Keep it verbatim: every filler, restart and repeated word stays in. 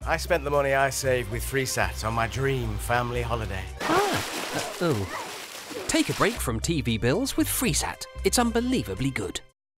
I spent the money I saved with Freesat on my dream family holiday. Ah, uh, oh. Take a break from T V bills with Freesat. It's unbelievably good.